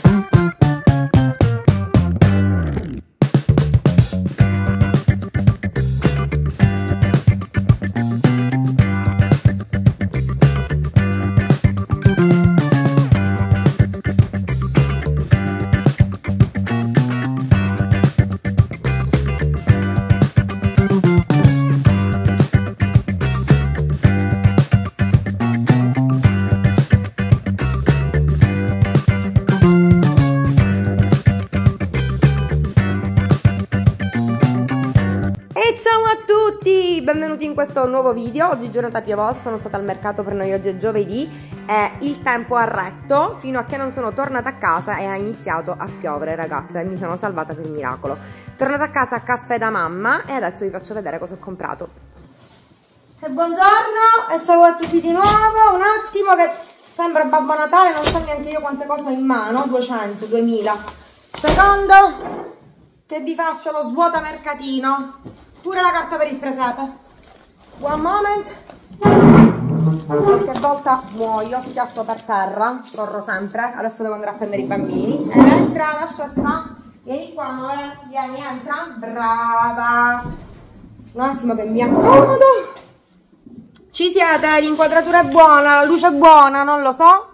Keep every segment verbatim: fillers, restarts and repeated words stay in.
Benvenuti in questo nuovo video. Oggi giornata piovosa, sono stata al mercato per noi, oggi è giovedì e il tempo ha retto fino a che non sono tornata a casa e ha iniziato a piovere, ragazze, e mi sono salvata per miracolo. Tornata a casa a caffè da mamma e adesso vi faccio vedere cosa ho comprato. E buongiorno e ciao a tutti di nuovo. Un attimo che sembra Babbo Natale, non so neanche io quante cose ho in mano, duecento, duemila. Secondo che vi faccio lo svuota mercatino. Pure la carta per il presepe. One moment. Qualche volta muoio, schiatto per terra, corro sempre. Adesso devo andare a prendere i bambini. Entra, lascia sta. Vieni qua, amore. Vieni, entra. Brava. Un attimo che mi accomodo. Ci siete? L'inquadratura è buona, la luce è buona, non lo so.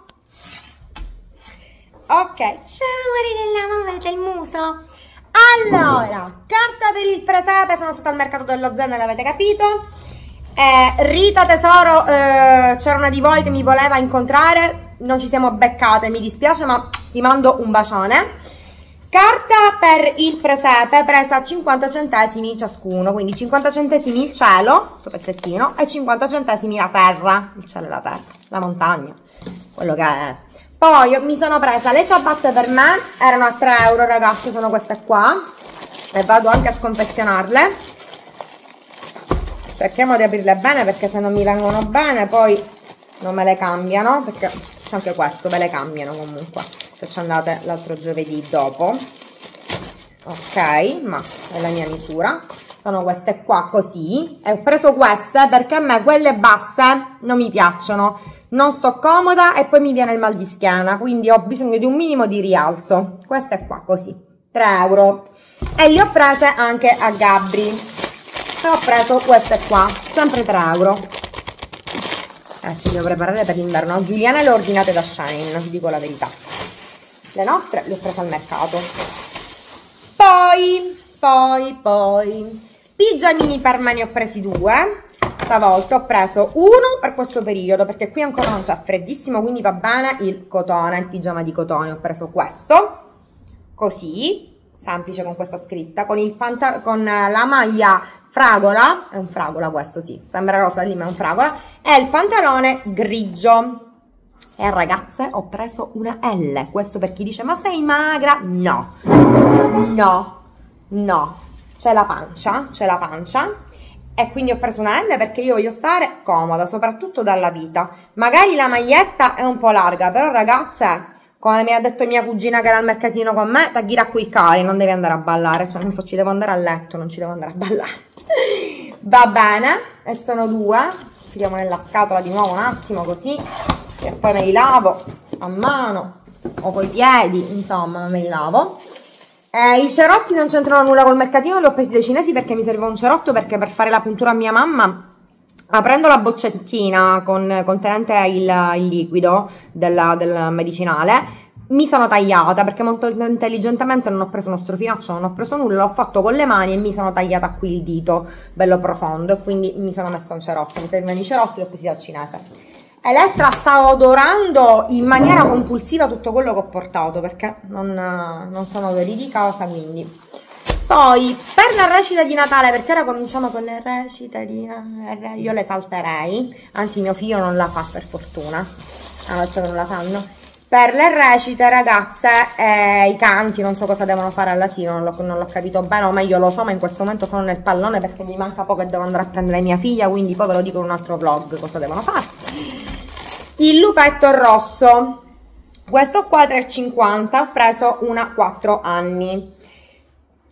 Ok. Ciao, Marinella, vedete il muso? Allora, carta per il presepe, sono stata al mercato dello Zen, l'avete capito. eh, Rita tesoro, eh, c'era una di voi che mi voleva incontrare, non ci siamo beccate, mi dispiace ma ti mando un bacione. Carta per il presepe presa a cinquanta centesimi ciascuno, quindi cinquanta centesimi il cielo, questo pezzettino, e cinquanta centesimi la terra, il cielo e la terra, la montagna, quello che è. Poi mi sono presa le ciabatte per me, erano a tre euro, ragazzi, sono queste qua, e vado anche a sconfezionarle. Cerchiamo di aprirle bene perché se non mi vengono bene poi non me le cambiano, perché c'è anche questo, ve le cambiano comunque, se ci andate l'altro giovedì dopo. Ok, ma è la mia misura. Sono queste qua così, e ho preso queste perché a me quelle basse non mi piacciono. Non sto comoda e poi mi viene il mal di schiena, quindi ho bisogno di un minimo di rialzo. Queste qua così, tre euro, e le ho prese anche a Gabri, e ho preso queste qua, sempre tre euro. Eh, ci devo preparare per l'inverno. Giuliana le ho ordinate da Shein, vi dico la verità. Le nostre le ho prese al mercato. Poi, poi, poi pigiamini per me ne ho presi due. Stavolta ho preso uno per questo periodo perché qui ancora non c'è freddissimo, quindi va bene il cotone, il pigiama di cotone. Ho preso questo così, semplice, con questa scritta, con, il con la maglia fragola, è un fragola questo, sì, sembra rosa lì ma è un fragola, e il pantalone grigio. E ragazze, ho preso una L, questo per chi dice ma sei magra? No, no, no, c'è la pancia, c'è la pancia. E quindi ho preso una L perché io voglio stare comoda, soprattutto dalla vita. Magari la maglietta è un po' larga, però ragazze, come mi ha detto mia cugina che era al mercatino con me, taghira qui cari, non devi andare a ballare. Cioè, non so, ci devo andare a letto, non ci devo andare a ballare. Va bene, e sono due. Tiriamo nella scatola di nuovo un attimo così, e poi me li lavo a mano o coi piedi, insomma, me li lavo. Eh, I cerotti non c'entrano nulla col mercatino, li ho presi dai cinesi perché mi serviva un cerotto, perché per fare la puntura a mia mamma, aprendo la boccettina con, contenente il, il liquido della, del medicinale, mi sono tagliata perché molto intelligentemente non ho preso uno strofinaccio, non ho preso nulla, l'ho fatto con le mani e mi sono tagliata qui il dito bello profondo, e quindi mi sono messa un cerotto. Mi servivano i cerotti, li ho presi dal cinese. Elettra sta odorando in maniera compulsiva tutto quello che ho portato perché non, non sono odori di casa, quindi. Poi per la recita di Natale, perché ora cominciamo con le recite di Natale, io le salterei, anzi mio figlio non la fa per fortuna, a volte non la fanno. Per le recite, ragazze, eh, i canti, non so cosa devono fare all'asilo, non l'ho capito bene, o meglio lo so, ma in questo momento sono nel pallone perché mi manca poco e devo andare a prendere mia figlia, quindi poi ve lo dico in un altro vlog cosa devono fare. Il lupetto rosso, questo qua tre e cinquanta, ho preso una quattro anni.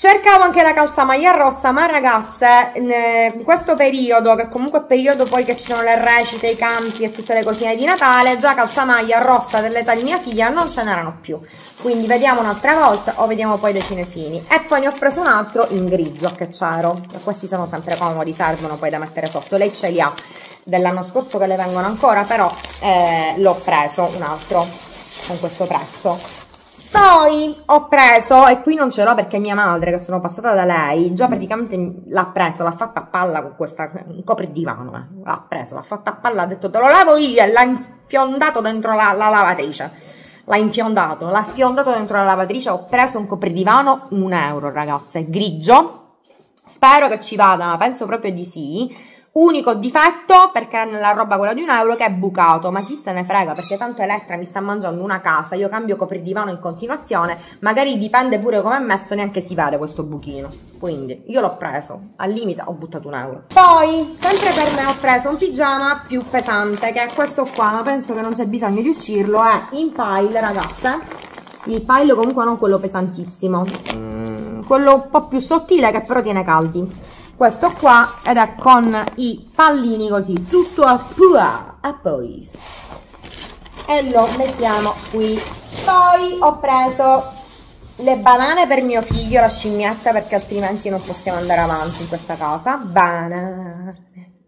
Cercavo anche la calzamaglia rossa, ma ragazze, in questo periodo, che comunque è periodo poi che ci sono le recite, i canti e tutte le cosine di Natale, già calzamaglia rossa dell'età di mia figlia non ce n'erano più. Quindi vediamo un'altra volta o vediamo poi dei cinesini. E poi ne ho preso un altro in grigio, che c'ero. Questi sono sempre comodi, servono poi da mettere sotto. Lei ce li ha dell'anno scorso che le vengono ancora, però eh, l'ho preso un altro con questo prezzo. Poi ho preso, e qui non ce l'ho perché mia madre, che sono passata da lei, già praticamente l'ha preso, l'ha fatta a palla con questa, un copridivano, eh. L'ha preso, l'ha fatta a palla, ha detto te lo lavo io e l'ha infiondato dentro la, la lavatrice. L'ha infiondato, l'ha fiondato dentro la lavatrice. Ho preso un copridivano, un euro ragazze, grigio. Spero che ci vada, ma penso proprio di sì. Unico difetto, perché nella roba quella di un euro, che è bucato, ma chi se ne frega, perché tanto Elettra mi sta mangiando una casa, io cambio copridivano in continuazione, magari dipende pure come è messo, neanche si vede questo buchino, quindi io l'ho preso, al limite ho buttato un euro. Poi, sempre per me ho preso un pigiama più pesante, che è questo qua, ma penso che non c'è bisogno di uscirlo, è in pile ragazze, il pile comunque non quello pesantissimo, mm, quello un po' più sottile che però tiene caldi. Questo qua, ed è con i pallini così, tutto a pua, a poi. E lo mettiamo qui. Poi ho preso le banane per mio figlio, la scimmietta, perché altrimenti non possiamo andare avanti in questa casa. Banane,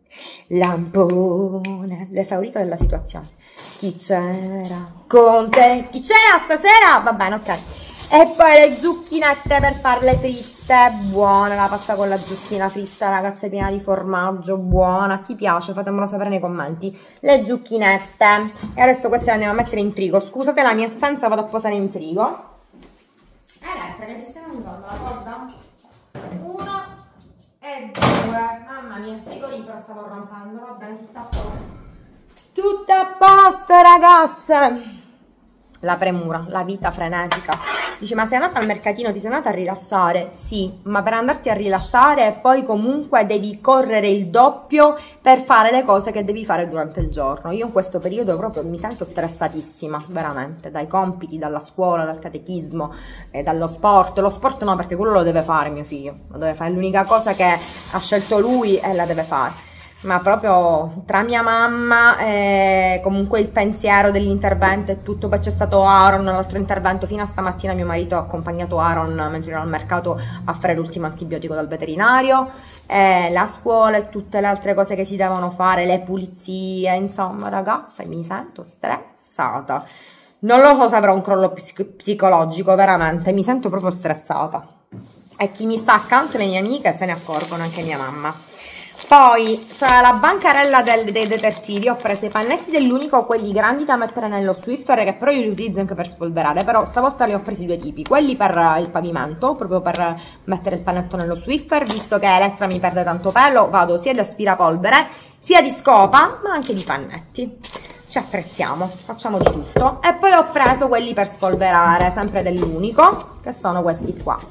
lampone, l'esaurito della situazione. Chi c'era con te? Chi c'era stasera? Va bene, ok. E poi le zucchinette per fare le fritte, buona la pasta con la zucchina fritta, ragazze, piena di formaggio, buona, a chi piace fatemelo sapere nei commenti. Le zucchinette, e adesso queste le andiamo a mettere in frigo, scusate la mia assenza, vado a posare in frigo. Elettra, che ti stai mangiando la corda? Uno e due, mamma mia, il frigorifero stavo rompendo, va bene, tutto a posto. Tutto a posto ragazze! La premura, la vita frenetica. Dici, ma sei andata al mercatino, ti sei andata a rilassare? Sì, ma per andarti a rilassare poi comunque devi correre il doppio per fare le cose che devi fare durante il giorno. Io in questo periodo proprio mi sento stressatissima, veramente, dai compiti, dalla scuola, dal catechismo, eh, dallo sport. Lo sport no, perché quello lo deve fare mio figlio, lo deve fare, è l'unica cosa che ha scelto lui e la deve fare. Ma proprio tra mia mamma e comunque il pensiero dell'intervento e tutto, poi c'è stato Aaron, l'altro intervento, fino a stamattina mio marito ha accompagnato Aaron mentre era al mercato a fare l'ultimo antibiotico dal veterinario, e la scuola e tutte le altre cose che si devono fare, le pulizie, insomma ragazza mi sento stressata, non lo so se avrò un crollo psic psicologico, veramente mi sento proprio stressata, e chi mi sta accanto, le mie amiche, se ne accorgono, anche mia mamma. Poi c'è la bancarella del, dei detersivi, ho preso i pannetti dell'Unico, quelli grandi da mettere nello Swiffer, che però io li utilizzo anche per spolverare, però stavolta ne ho presi due tipi, quelli per il pavimento, proprio per mettere il pannetto nello Swiffer, visto che Elettra mi perde tanto pelo, vado sia di aspirapolvere, sia di scopa, ma anche di pannetti. Ci attrezziamo, facciamo di tutto. E poi ho preso quelli per spolverare, sempre dell'Unico, che sono questi qua.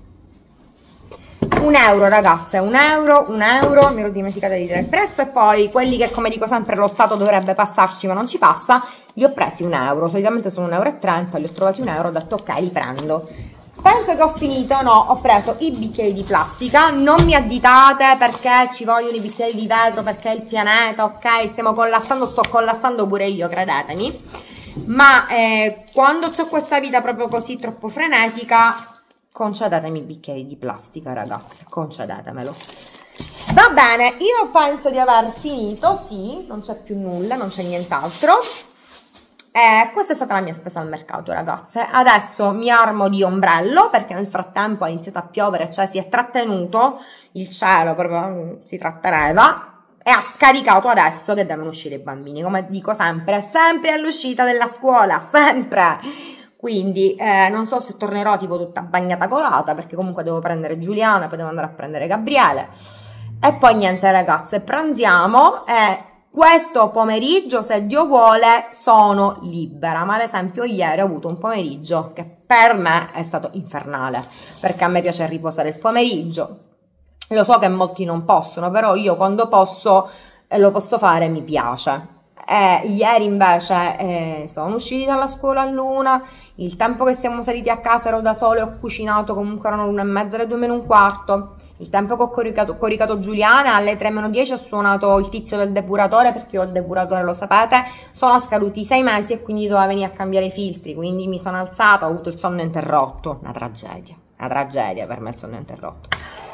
Un euro ragazze, un euro, un euro, mi ero dimenticata di dire il prezzo. E poi quelli che, come dico sempre, lo Stato dovrebbe passarci ma non ci passa, li ho presi un euro, solitamente sono un euro e trenta, li ho trovati un euro, ho detto ok, li prendo. Penso che ho finito, no, ho preso i bicchieri di plastica, non mi additate perché ci vogliono i bicchieri di vetro, perché il pianeta, ok, stiamo collassando, sto collassando pure io, credetemi, ma eh, quando c'è questa vita proprio così troppo frenetica, concedetemi i bicchieri di plastica ragazzi, concedetemelo. Va bene, io penso di aver finito, sì, non c'è più nulla, non c'è nient'altro. Eh, questa è stata la mia spesa al mercato ragazze. Adesso mi armo di ombrello perché nel frattempo ha iniziato a piovere, cioè si è trattenuto il cielo, proprio si tratteneva, e ha scaricato adesso che devono uscire i bambini, come dico sempre, sempre all'uscita della scuola, sempre. Quindi eh, non so se tornerò tipo tutta bagnata colata, perché comunque devo prendere Giuliana, poi devo andare a prendere Gabriele. E poi niente ragazze, pranziamo e questo pomeriggio, se Dio vuole, sono libera. Ma ad esempio ieri ho avuto un pomeriggio che per me è stato infernale, perché a me piace riposare il pomeriggio. Lo so che molti non possono, però io quando posso e lo posso fare mi piace. Eh, ieri invece eh, sono usciti dalla scuola all'una, il tempo che siamo saliti a casa ero da solo e ho cucinato, comunque erano l'una e mezza, le due meno un quarto. Il tempo che ho coricato, coricato Giuliana, alle tre meno dieci ho suonato il tizio del depuratore, perché ho il depuratore, lo sapete, sono scaduti sei mesi e quindi doveva venire a cambiare i filtri, quindi mi sono alzata, ho avuto il sonno interrotto, una tragedia, una tragedia per me il sonno interrotto.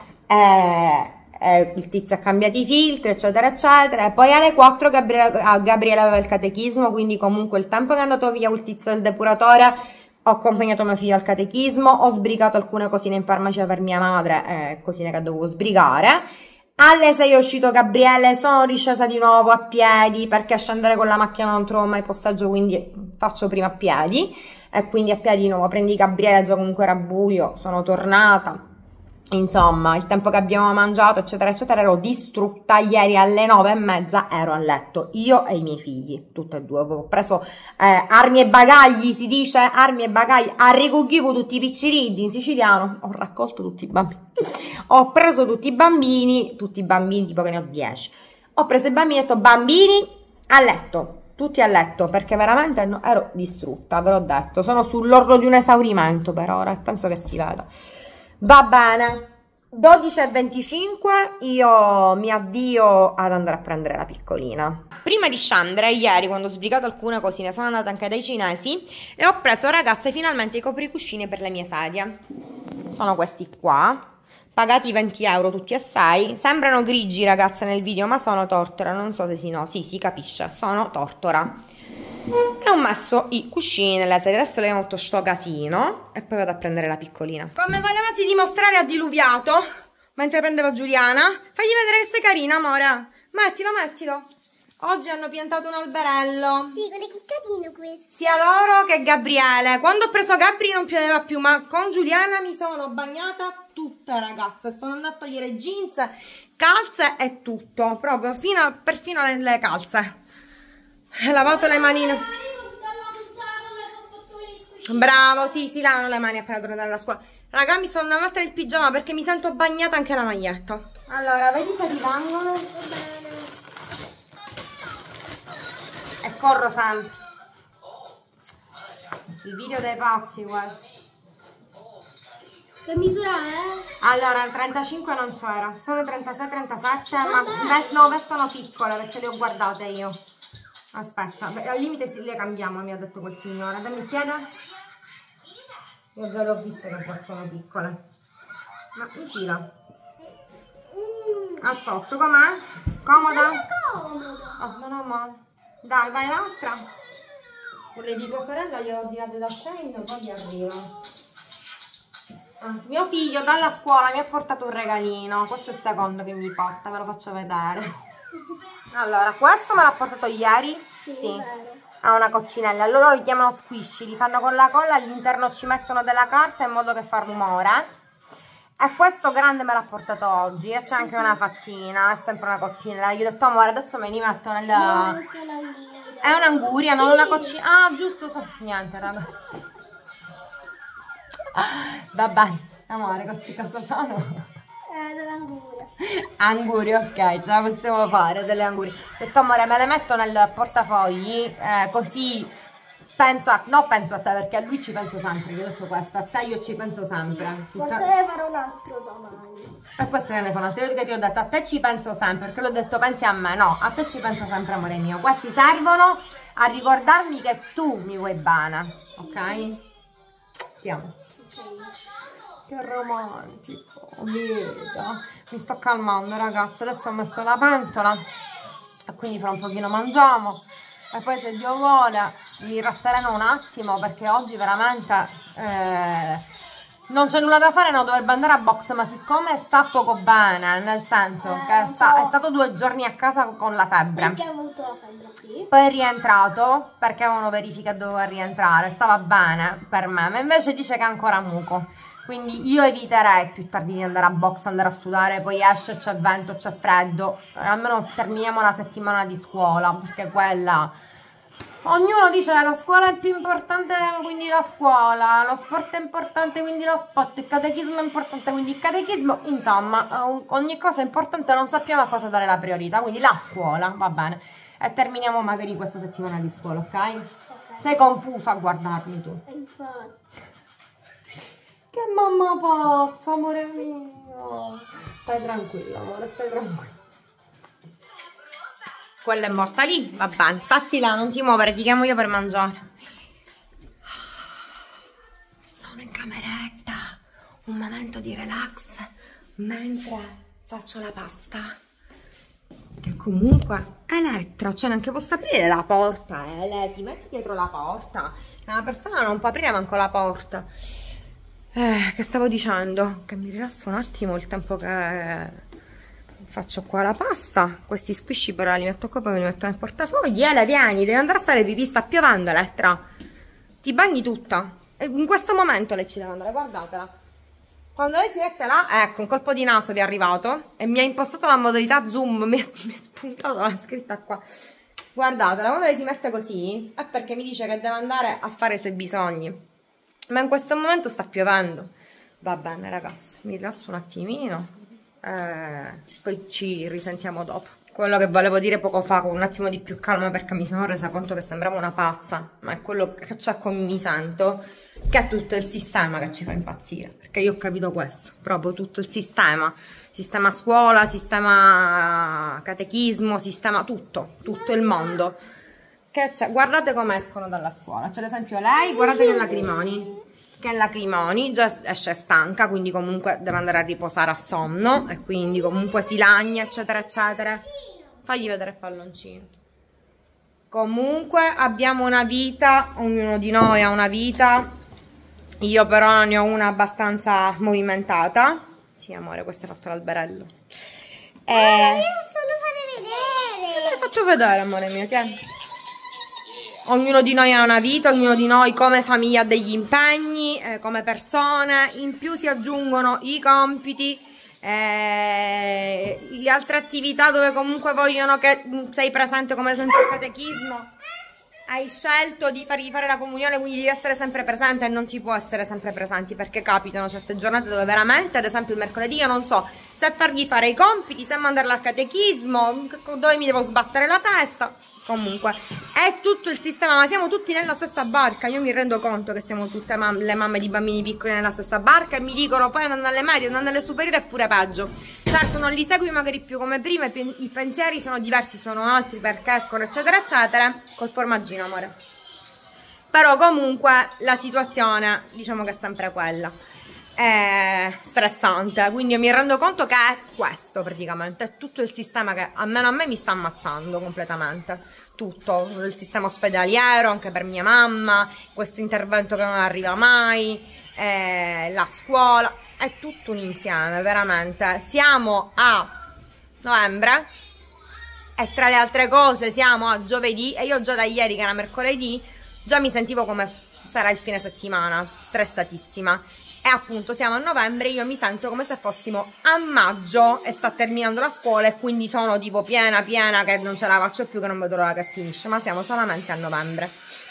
Eh, eh, il tizio ha cambiato i filtri, eccetera, eccetera, e poi alle quattro Gabriele, Gabriele aveva il catechismo, quindi comunque il tempo che è andato via il tizio del depuratore ho accompagnato mio figlio al catechismo, ho sbrigato alcune cosine in farmacia per mia madre, eh, cosine che dovevo sbrigare. Alle sei è uscito Gabriele, sono riscesa di nuovo a piedi perché a scendere con la macchina non trovo mai posteggio, quindi faccio prima a piedi. E quindi a piedi di nuovo prendi Gabriele, già comunque era buio, sono tornata. Insomma, il tempo che abbiamo mangiato, eccetera, eccetera, ero distrutta. Ieri alle nove e mezza ero a letto, io e i miei figli, tutte e due. Ho preso eh, armi e bagagli, si dice, armi e bagagli, arricughivo tutti i picciriddi in siciliano, ho raccolto tutti i bambini, ho preso tutti i bambini, tutti i bambini, tipo che ne ho dieci, ho preso i bambini e ho detto, bambini, a letto, tutti a letto, perché veramente no, ero distrutta, ve l'ho detto, sono sull'orlo di un esaurimento per ora e penso che si veda. Va bene, dodici e venticinque io mi avvio ad andare a prendere la piccolina. Prima di scendere, ieri quando ho sbrigato alcune cosine sono andata anche dai cinesi e ho preso, ragazze, finalmente i copricuscini per le mie sedie. Sono questi qua, pagati venti euro tutti e sei, sembrano grigi, ragazze, nel video, ma sono tortora, non so se si no, sì, si capisce, sono tortora. E ho messo i cuscini nella serie, adesso le ho fatto sto casino e poi vado a prendere la piccolina. Come volevasi dimostrare ha diluviato mentre prendevo Giuliana. Fagli vedere che sei carina, amore. Mettilo, mettilo. Oggi hanno piantato un alberello. Sì, guarda che carino questo. Sia loro che Gabriele. Quando ho preso Gabri non pioveva più, ma con Giuliana mi sono bagnata tutta, ragazze. Sono andata a togliere jeans, calze e tutto, proprio fino a, perfino le, le calze. Ho lavato le manine. Bravo, sì, si lavano le mani appena tornate dalla scuola. Raga, mi sto andando a mettere il pigiama perché mi sento bagnata anche la maglietta. Allora, vedi se rimangono. E corro sempre. Il video dei pazzi questi. Che misura è? Allora, il trentacinque non c'era. Sono trentasei trentasette, ma no, vestono piccole perché le ho guardate io. Aspetta, al limite le cambiamo, mi ha detto quel signore. Dammi il piede. Io già le ho viste che sono piccole. Ma mi fila. A posto, com'è? Comoda? Comoda. Oh, non ho male. Dai, vai l'altra. Quelle di tua sorella gliele ho ordinate da Shein, poi gli arrivano. Ah, mio figlio dalla scuola mi ha portato un regalino. Questo è il secondo che mi porta, ve lo faccio vedere. Allora, questo me l'ha portato ieri. Sì, sì. Ha una coccinella. Loro li chiamano squishy, li fanno con la colla, all'interno ci mettono della carta in modo che fa rumore. E questo grande me l'ha portato oggi. E c'è anche una faccina, è sempre una coccinella. Gli ho detto, amore, adesso me li metto nel... No, è un'anguria, sì. Non una coccina. Ah, giusto, so... niente, raga. Va bene, amore, cocci cosa fanno? Eh, dell'anguria. Angurie, ok, ce la possiamo fare, delle angurie. Ho detto, amore, me le metto nel portafogli, eh, così penso a... no, penso a te, perché a lui ci penso sempre. Io ho detto questo, a te io ci penso sempre. Sì, forse ne farò un altro domani. E questo ne fa un altro. Io ti ho detto, a te ci penso sempre, perché l'ho detto, pensi a me. No, a te ci penso sempre, amore mio. Questi servono a ricordarmi che tu mi vuoi bene, ok? Ti amo. Che romantico, veda. Mi sto calmando, ragazzi. Adesso ho messo la pentola e quindi fra un pochino mangiamo e poi, se Dio vuole, mi rassereno un attimo, perché oggi veramente eh, non c'è nulla da fare, no, dovrebbe andare a box, ma siccome sta poco bene, nel senso eh, che sta, so. è stato due giorni a casa con la febbre, perché ha avuto la febbre, sì. Poi è rientrato perché avevano verifica e doveva rientrare, stava bene per me, ma invece dice che è ancora muco. Quindi io eviterei più tardi di andare a box, andare a sudare, poi esce, c'è vento, c'è freddo, eh, almeno terminiamo la settimana di scuola, perché quella... ognuno dice che la scuola è più importante, quindi la scuola, lo sport è importante, quindi lo sport, il catechismo è importante, quindi il catechismo, insomma, ogni cosa è importante, non sappiamo a cosa dare la priorità, quindi la scuola, va bene. e terminiamo magari questa settimana di scuola, ok? Ok. Sei confusa a guardarmi tu. E infatti. Che mamma pazza, amore mio. Stai tranquilla, amore, stai tranquilla. Quella è morta lì, va bene, statti là, non ti muovere, ti chiamo io per mangiare. Sono in cameretta, un momento di relax mentre faccio la pasta. Che comunque Elettra, cioè neanche posso aprire la porta, eh, lei ti metti dietro la porta. Una persona non può aprire manco la porta. Eh, che stavo dicendo? Che mi rilasso un attimo il tempo che faccio qua la pasta. Questi squishy però li metto qua, poi me li metto nel portafogli. Ele, vieni, devi andare a fare pipì, sta piovendo, Elettra. Ti bagni tutta. E in questo momento lei ci deve andare, guardatela. Quando lei si mette là, ecco, un colpo di naso vi è arrivato e mi ha impostato la modalità zoom, mi è, mi è spuntato la scritta qua. Guardatela, quando lei si mette così è perché mi dice che deve andare a fare i suoi bisogni. Ma in questo momento sta piovendo. Va bene ragazzi, mi rilasso un attimino, eh, poi ci risentiamo dopo. Quello che volevo dire poco fa con un attimo di più calma, perché mi sono resa conto che sembrava una pazza, ma è quello che c'è come mi sento, che è tutto il sistema che ci fa impazzire, perché io ho capito questo, proprio tutto il sistema, sistema scuola, sistema catechismo, sistema tutto, tutto il mondo. Che c'è? Guardate come escono dalla scuola. C'è ad esempio lei, guardate che lacrimoni. Che lacrimoni, già esce stanca, quindi comunque deve andare a riposare a sonno. E quindi comunque si lagna, eccetera, eccetera. Fagli vedere il palloncino. Comunque abbiamo una vita, ognuno di noi ha una vita. Io però ne ho una abbastanza movimentata. Sì, amore, questo è fatto l'alberello. E... Oh, io solo fare vedere. L'hai fatto vedere, amore mio, che... Ognuno di noi ha una vita, ognuno di noi come famiglia ha degli impegni, eh, come persone, in più si aggiungono i compiti, eh, le altre attività dove comunque vogliono che sei presente, come ad esempio il catechismo. Hai scelto di fargli fare la comunione, quindi devi essere sempre presente e non si può essere sempre presenti perché capitano certe giornate dove veramente, ad esempio il mercoledì, io non so se fargli fare i compiti, se mandarla al catechismo, dove mi devo sbattere la testa. Comunque è tutto il sistema, ma siamo tutti nella stessa barca. Io mi rendo conto che siamo tutte mam le mamme di bambini piccoli nella stessa barca e mi dicono poi andando alle medie, andando alle superiori è pure peggio. Certo non li segui magari più come prima, i, i pensieri sono diversi, sono altri perché escono eccetera eccetera. Col formaggino, amore. Però comunque la situazione diciamo che è sempre quella, è stressante, quindi io mi rendo conto che è questo praticamente, è tutto il sistema che almeno a me mi sta ammazzando completamente, tutto, il sistema ospedaliero anche per mia mamma, questo intervento che non arriva mai, eh, la scuola, è tutto un insieme, veramente. Siamo a novembre e tra le altre cose siamo a giovedì e io già da ieri che era mercoledì già mi sentivo come sarà il fine settimana, stressatissima. E appunto siamo a novembre, io mi sento come se fossimo a maggio e sta terminando la scuola e quindi sono tipo piena piena che non ce la faccio più, che non vedo l'ora che finisce, ma siamo solamente a novembre.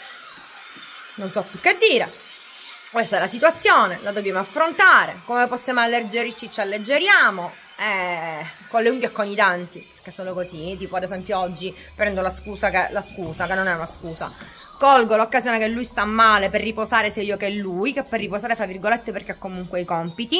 Non so più che dire. Questa è la situazione, la dobbiamo affrontare. Come possiamo alleggerirci, ci alleggeriamo. Eh, con le unghie e con i denti, che sono così, tipo ad esempio oggi prendo la scusa che, la scusa che non è una scusa, colgo l'occasione che lui sta male per riposare sia io che lui, che per riposare fra virgolette perché ha comunque i compiti,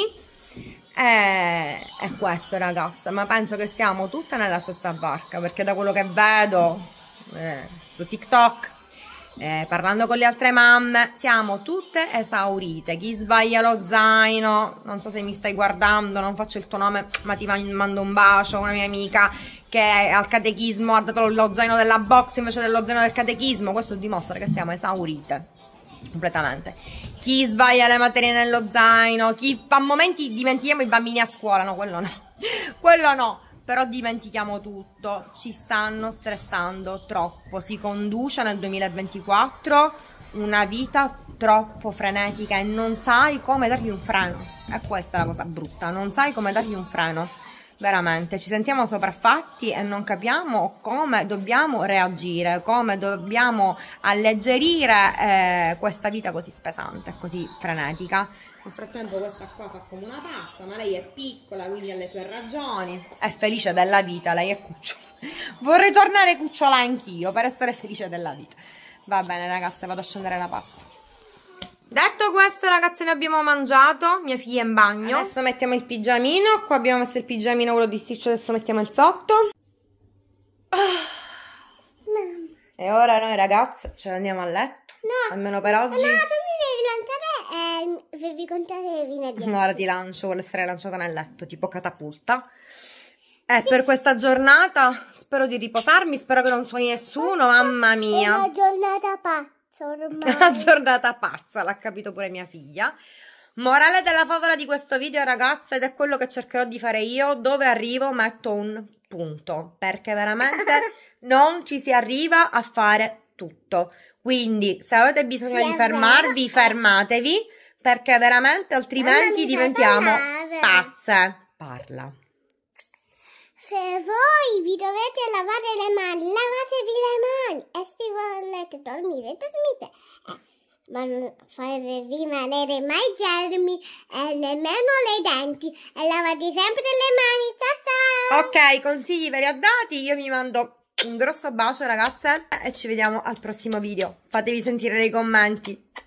e è questo ragazze, ma penso che siamo tutte nella stessa barca, perché da quello che vedo eh, su TikTok, Eh, parlando con le altre mamme, siamo tutte esaurite. Chi sbaglia lo zaino, non so se mi stai guardando, non faccio il tuo nome ma ti mando un bacio, una mia amica che al catechismo ha dato lo zaino della box invece dello zaino del catechismo, questo dimostra che siamo esaurite completamente. Chi sbaglia le materie nello zaino, chi a momenti dimentichiamo i bambini a scuola, no, quello no, quello no. Però dimentichiamo tutto, ci stanno stressando troppo, si conduce nel duemilaventiquattro una vita troppo frenetica e non sai come dargli un freno, e questa è la cosa brutta, non sai come dargli un freno, veramente, ci sentiamo sopraffatti e non capiamo come dobbiamo reagire, come dobbiamo alleggerire eh, questa vita così pesante, così frenetica. Nel frattempo questa qua fa come una pazza, ma lei è piccola, quindi ha le sue ragioni, è felice della vita, lei è cuccio, Vorrei tornare cucciola anch'io per essere felice della vita. Va bene ragazze, vado a scendere la pasta. Detto questo ragazze, ne abbiamo mangiato. Mia figlia è in bagno. Adesso mettiamo il pigiamino. Qua abbiamo messo il pigiamino, quello di stitch. Adesso mettiamo il sotto. E ora noi ragazze ce ne andiamo a letto. No, almeno per oggi. No, tu mi devi lanciare e devi contare fino a dieci. No, ora ti lancio, vuole essere lanciata nel letto, tipo catapulta. E sì. Per questa giornata spero di riposarmi, spero che non suoni nessuno, mamma mia. È una giornata pazza ormai. È una giornata pazza, l'ha capito pure mia figlia. Morale della favola di questo video ragazze, ed è quello che cercherò di fare io, dove arrivo metto un punto, perché veramente non ci si arriva a fare tutto. Quindi se avete bisogno sì, di fermarvi, vero. fermatevi, perché veramente altrimenti diventiamo pazze. Parla. Se voi vi dovete lavare le mani, lavatevi le mani, e se volete dormire, dormite. Eh. Ma non fate rimanere mai germi e nemmeno le denti, e lavate sempre le mani. Ciao ciao. Ok, consigli ve li ho dati. Io vi mando un grosso bacio ragazze e ci vediamo al prossimo video. Fatevi sentire nei commenti.